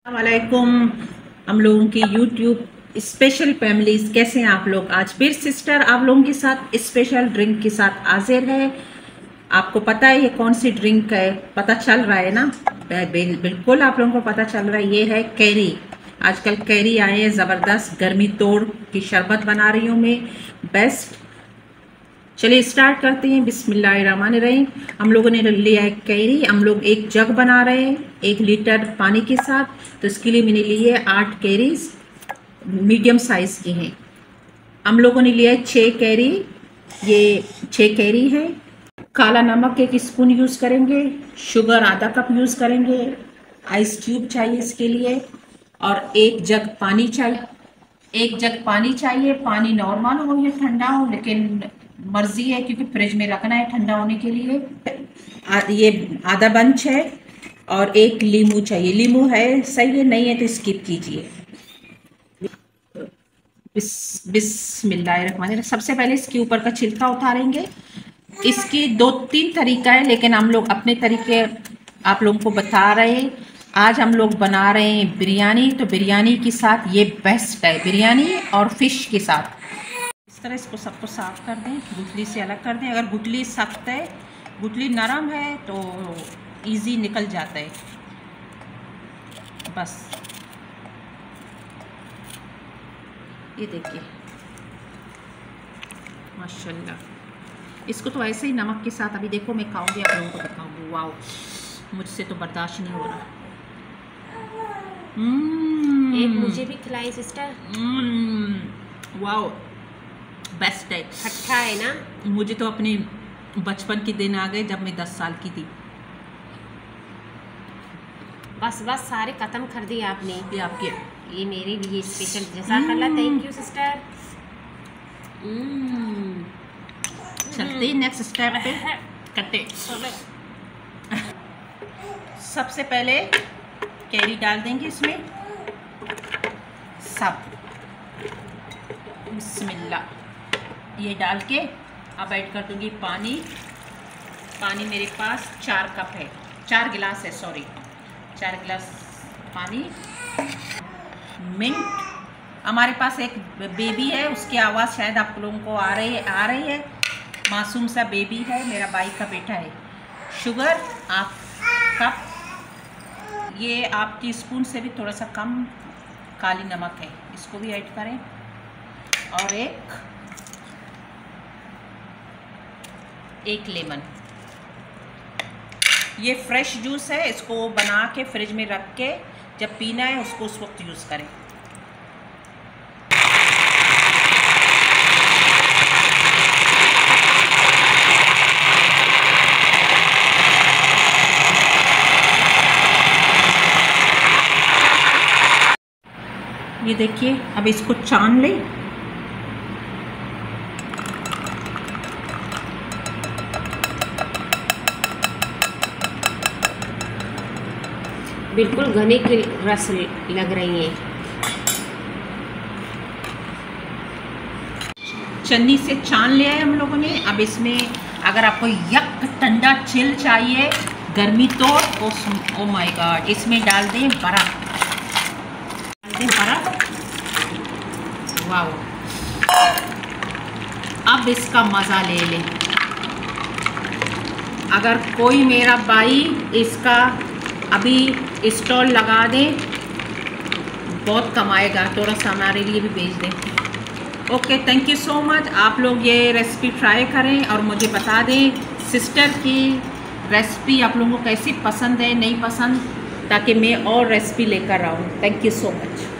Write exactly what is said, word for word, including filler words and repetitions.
वालेकुम। हम लोगों की यूट्यूब स्पेशल फैमिलीज, कैसे हैं आप लोग। आज फिर सिस्टर आप लोगों के साथ स्पेशल ड्रिंक के साथ हाजिर है। आपको पता है ये कौन सी ड्रिंक है, पता चल रहा है ना। बिल्कुल आप लोगों को पता चल रहा है, ये है कैरी। आजकल कैरी आए हैं ज़बरदस्त, गर्मी तोड़ की शरबत बना रही हूँ मैं, बेस्ट। चलिए स्टार्ट करते हैं। बिस्मिल्लाहिर्रहमानिर्रहीम। हम लोगों ने लिया है कैरी। हम लोग एक जग बना रहे हैं एक लीटर पानी के साथ, तो इसके लिए मैंने लिए है आठ कैरीज, मीडियम साइज की हैं। हम लोगों ने लिया है छः कैरी, ये छः कैरी है। काला नमक एक स्पून यूज़ करेंगे, शुगर आधा कप यूज़ करेंगे, आइस क्यूब चाहिए इसके लिए, और एक जग पानी चाहिए। एक जग पानी चाहिए। पानी नॉर्मल हो या ठंडा हो, लेकिन मर्जी है क्योंकि फ्रिज में रखना है ठंडा होने के लिए। आ, ये आधा बंच है, और एक लींबू चाहिए। लींबू है सही है, नहीं है तो स्किप कीजिए। बिस बिस्मिल्लाहिर्रहमानिर्रहीम। सबसे पहले इसके ऊपर का छिलका उतारेंगे। इसकी दो तीन तरीका है, लेकिन हम लोग अपने तरीके आप लोगों को बता रहे हैं। आज हम लोग बना रहे हैं बिरयानी, तो बिरयानी के साथ ये बेस्ट है, बिरयानी और फिश के साथ। इस तरह इसको सबको साफ कर दें, गुठली से अलग कर दें। अगर गुठली सख्त है, गुठली नरम है तो इजी निकल जाता है। बस ये देखिए माशाल्लाह। इसको तो ऐसे ही नमक के साथ अभी देखो मैं खाऊंगी, आप लोगों को दिखाऊंगी। वाओ, मुझसे तो बर्दाश्त नहीं हो रहा। एक मुझे भी खिलाई सिस्टर। वाओ, बेस्ट है। खट्टा है ना। मुझे तो अपने बचपन के दिन आ गए जब मैं दस साल की थी। बस बस सारे खत्म कर दिए आपने। ये आपके, ये मेरे लिए स्पेशल। जज़ाकल्लाह, थैंक यू सिस्टर। चलते नेक्स्ट स्टेप पे कट्टे। सबसे पहले कैरी डाल देंगे इसमें सब। बिस्मिल्लाह। ये डाल के अब ऐड कर दूंगी पानी। पानी मेरे पास चार कप है, चार गिलास है, सॉरी चार गिलास पानी। मिंट, हमारे पास एक बेबी है, उसकी आवाज़ शायद आप लोगों को आ रही है आ रही है मासूम सा बेबी है, मेरा भाई का बेटा है। शुगर आप कप, ये आपकी स्पून से भी थोड़ा सा कम काली नमक है, इसको भी ऐड करें। और एक एक लेमन, ये फ्रेश जूस है, इसको बना के फ्रिज में रख के जब पीना है उसको उस वक्त यूज़ करें। ये देखिए, अब इसको छान लें। बिल्कुल घने की रस लग रही है। चन्नी से छान लिया है हम लोगों ने। अब इसमें अगर आपको यक ठंडा चिल चाहिए, गर्मी तो ओ माय गॉड, इसमें डाल दें बर्फ। डाल दें बर्फ। वाओ, अब इसका मज़ा ले लें। अगर कोई मेरा भाई इसका अभी स्टॉल लगा दे, बहुत कमाएगा, थोड़ा सा हमारे लिए भी भेज दें। Okay, thank you so much. आप लोग ये रेसिपी ट्राई करें और मुझे बता दें सिस्टर की रेसिपी आप लोगों को कैसी पसंद है, नहीं पसंद, ताकि मैं और रेसिपी लेकर आऊँ। Thank you so much.